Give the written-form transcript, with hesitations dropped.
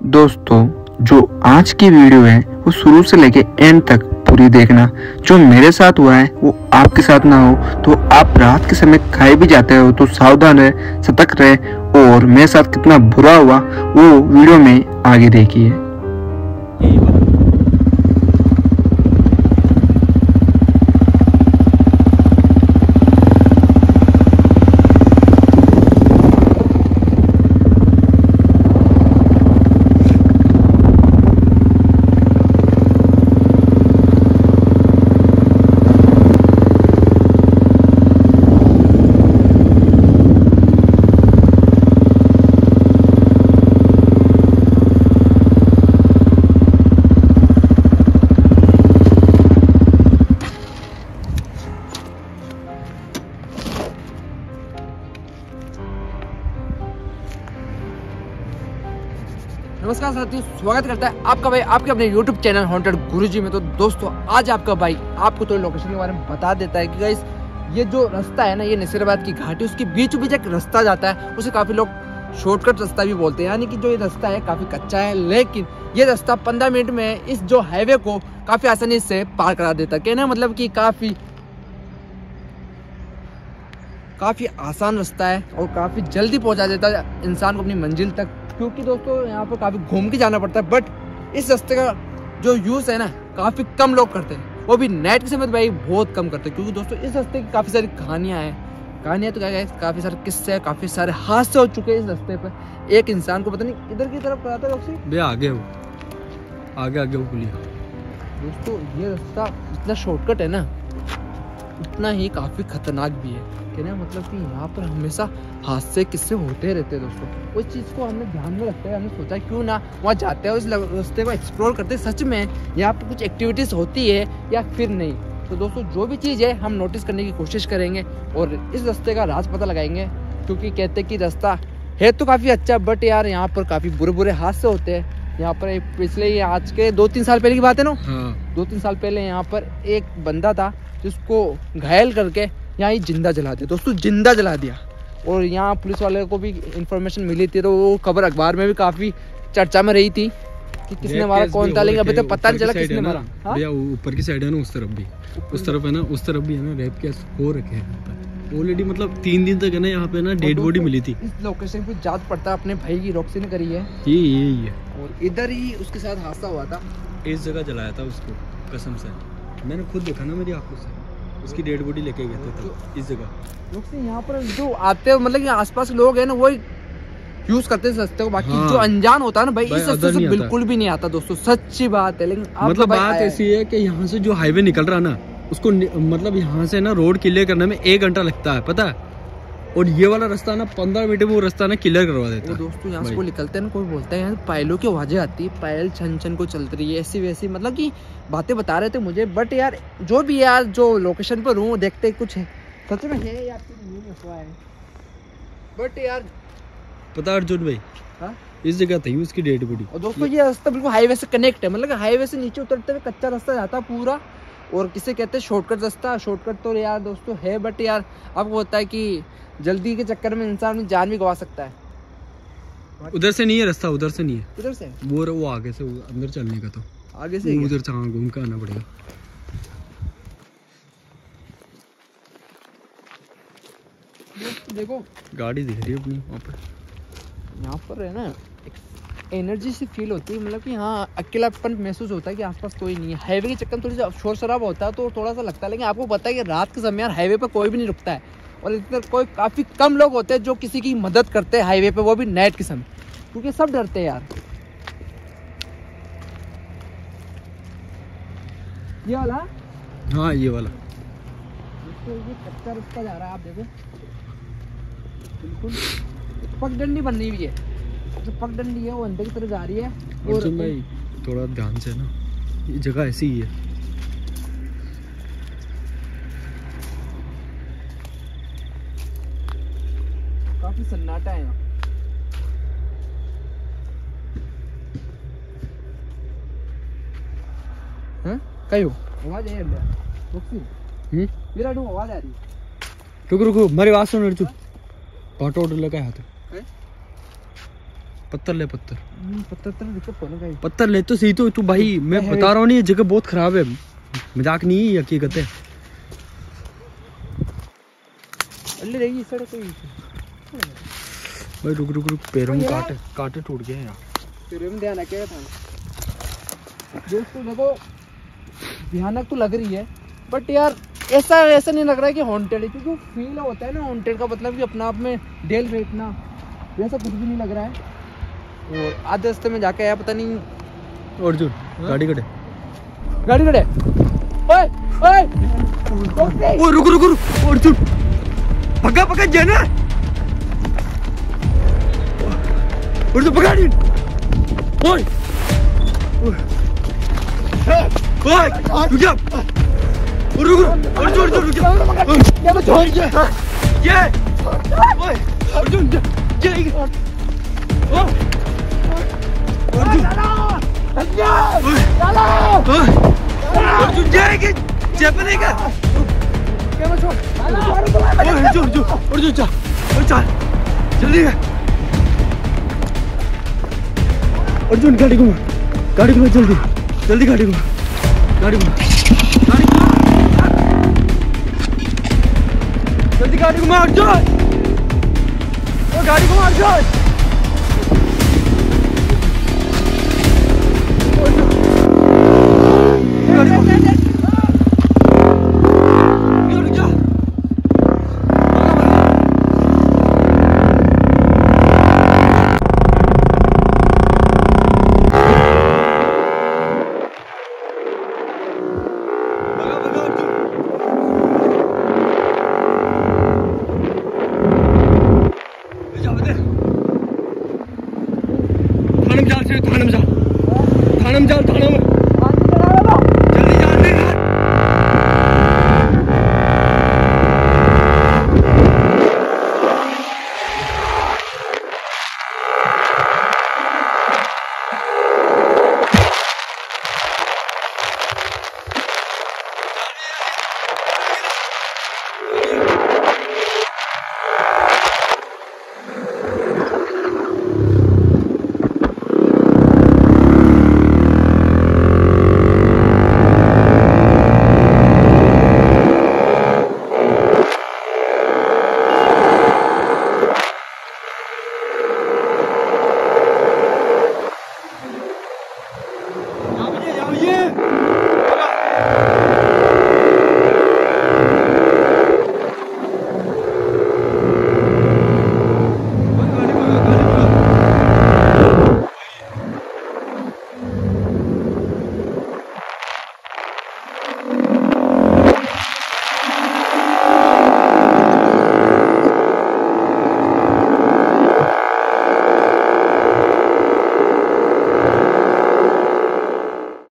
दोस्तों, जो आज की वीडियो है वो शुरू से लेके एंड तक पूरी देखना। जो मेरे साथ हुआ है वो आपके साथ ना हो, तो आप रात के समय खाए भी जाते हो तो सावधान रहे, सतर्क रहे। और मेरे साथ कितना बुरा हुआ वो वीडियो में आगे देखिए। नमस्कार साथियों, स्वागत करता है आपका भाई आपके अपने YouTube चैनल हॉन्टेड गुरुजी में। तो दोस्तों, आज आपका भाई आपको तो लोकेशन के बारे में बता देता है कि गाइस ये जो रास्ता है ना, ये नसीराबाद की घाटी, उसके बीच बीच एक रास्ता जाता है। उसे काफ़ी लोग शॉर्टकट रास्ता भी बोलते हैं। यानी कि जो ये रास्ता है काफ़ी कच्चा है, लेकिन ये रास्ता 15 मिनट में इस जो हाईवे को काफ़ी आसानी से पार करा देता है। कहना मतलब कि काफ़ी आसान रास्ता है और काफ़ी जल्दी पहुंचा देता है इंसान को अपनी मंजिल तक। क्योंकि दोस्तों यहाँ पर काफ़ी घूम के जाना पड़ता है, बट इस रास्ते का जो यूज़ है ना काफ़ी कम लोग करते हैं, वो भी नाइट के समय भाई बहुत कम करते हैं। क्योंकि दोस्तों इस रास्ते की काफ़ी सारी कहानियाँ हैं। तो क्या है, काफ़ी सारे किस्से हैं, काफ़ी सारे हादसे हो चुके हैं इस रास्ते पर। एक इंसान को पता नहीं इधर की तरफ कराता है, आगे वो पुलिया। दोस्तों ये रास्ता जितना शॉर्टकट है ना उतना ही काफ़ी खतरनाक भी है। कहना मतलब कि यहाँ पर हमेशा हादसे किस्से होते रहते हैं। दोस्तों उस चीज़ को हमने ध्यान में रखते हैं, हमने सोचा क्यों ना वहाँ जाते हैं, उस रास्ते को एक्सप्लोर करते हैं, सच में यहाँ पर कुछ एक्टिविटीज़ होती है या फिर नहीं। तो दोस्तों जो भी चीज़ है हम नोटिस करने की कोशिश करेंगे और इस रास्ते का राज पता लगाएंगे। क्योंकि कहते हैं कि रास्ता है तो काफ़ी अच्छा, बट यार यहाँ पर काफ़ी बुरे हादसे होते हैं। यहाँ पर पिछले आज के 2-3 साल पहले की बात है ना, 2-3 साल पहले यहाँ पर एक बंदा था जिसको घायल करके यहाँ ही जिंदा जला दिया। दोस्तों जिंदा जला दिया। और यहाँ पुलिस वाले को भी इंफॉर्मेशन मिली थी, तो वो खबर अखबार में भी काफ़ी चर्चा में रही थी कि किसने मारा, कौन था, लेकिन अभी तक पता नहीं चला किसने मारा। भैया ऊपर की साइड है ना, उस तरफ भी है ना रेप केस हो रखे हैं ऑलरेडी। मतलब 3 दिन तक है ना यहाँ पे ना डेड बॉडी मिली थी। इस लोकेशन पे जांच पड़ता अपने भाई की रॉक्सी ने करी है, यही है। और इधर ही उसके साथ हादसा हुआ था। इस जगह जलाया था उसको, कसम से मैंने खुद देखा ना मेरी आंखों से। उसकी डेड बॉडी लेके गए थे तो इस जगह लोग से यहाँ पर जो आते हैं, मतलब कि आसपास लोग हैं ना वो यूज करते हैं इस रास्ते को। बाकी जो अनजान होता है ना भाई इस रास्ते से बिल्कुल भी नहीं आता। दोस्तों सच्ची बात है। लेकिन मतलब बात ऐसी है कि यहाँ से जो हाईवे निकल रहा ना, उसको मतलब यहाँ से ना रोड क्लियर करने में 1 घंटा लगता है, पता है। और ये वाला रास्ता ना 15 मिनट में वो रास्ता ना क्लियर करवा देता है। दोस्तों यहाँ से कोई निकलते हैं ना, कोई बोलता है यहाँ पायलों की आवाजें आती है, पायल छन छन को चलती रही है, ऐसी वैसी मतलब कि बातें बता रहे थे मुझे। बट यार जो भी यार जो लोकेशन पर हूँ देखते कुछ है सच में है या फिर नहीं हुआ है। बट यार पता अर्जुन भाई, हाँ इस जगह थी उसकी डेड बॉडी। और दोस्तों ये रास्ता बिल्कुल हाईवे से कनेक्ट है, मतलब हाईवे से नीचे उतरते हुए कच्चा रास्ता जाता है पूरा। और किसे कहते हैं शॉर्टकट रास्ता। शॉर्टकट तो यार दोस्तों है, बट यार आपको होता है कि जल्दी के चक्कर में इंसान अपनी जान भी गवा सकता है। उधर से नहीं है रास्ता, उधर से नहीं है, उधर से वो आगे से अंदर चलने का, तो आगे से उधर से घूम के आना पड़ेगा। देखो गाड़ी दिख रही है अपनी वहाँ पर। यहाँ पर है ना एनर्जी से फील होती है, मतलब कि हाँ अकेलापन महसूस होता है कि आसपास कोई नहीं है। हाईवे के चक्कर में थोड़ी सा शोर शराबा होता है तो थोड़ा सा लगता है, लेकिन आपको पता है कि रात के समय यार हाईवे पर कोई भी नहीं रुकता है। और इधर कोई काफ़ी कम लोग होते हैं जो किसी की मदद करते हैं हाईवे पे, वो भी नाइट के समय, क्योंकि सब डरते हैं यार। ये वाला, हाँ ये वाला तो ये कच्चा रास्ता जा रहा है, आप देखो बिल्कुल पगडंडी बननी हुई है। जो पगडंडी है वो अंदर की तरफ जा रही है। और भाई थोड़ा ध्यान से ना, ये जगह ऐसी ही है। काफी सन्नाटा है यहाँ। कहीं आवाज है अंदर, आवाज आ रही है। रुको रुको, मेरी बात सुन अर्जुन। ऑटो लगा हाथ पत्थर ले, पत्थर पत्थर ले तो सही। तो तू भाई मैं बता रहा हूँ नहीं, ये जगह बहुत खराब है, मजाक नहीं है, हकीकत है। भाई रुक रुक रुक, पैरों में कांटे टूट गए यार। पैरों में ध्यान रखिएगा था दोस्तों। देखो भयानक तो लग रही है, बट यार ऐसा नहीं लग रहा है कि हॉन्टेड है, क्योंकि फील होता है ना हॉन्टेड का, मतलब कि अपना आप में डेल बैठना, वैसा कुछ भी नहीं लग रहा है। और आधे रास्ते में जाके आया, पता नहीं। अर्जुन गाड़ी कटे, ओए रुक अर्जुन, पका जाना अर्जुन, पका नहीं। ओए रुक जा, रुक अर्जुन, रुक जा। क्या मैं छोड़ गया ये ओए अर्जुन, ये अर्जुन जाएगी बनेगा। क्या मैं छोड़ अर्जुन जा जल्दी। अर्जुन गाड़ी घुमा जल्दी, गाड़ी घुमा जल्दी, गाड़ी घुमा अर्जुन, गाड़ी घुमा अर्जुन। थाने में जा।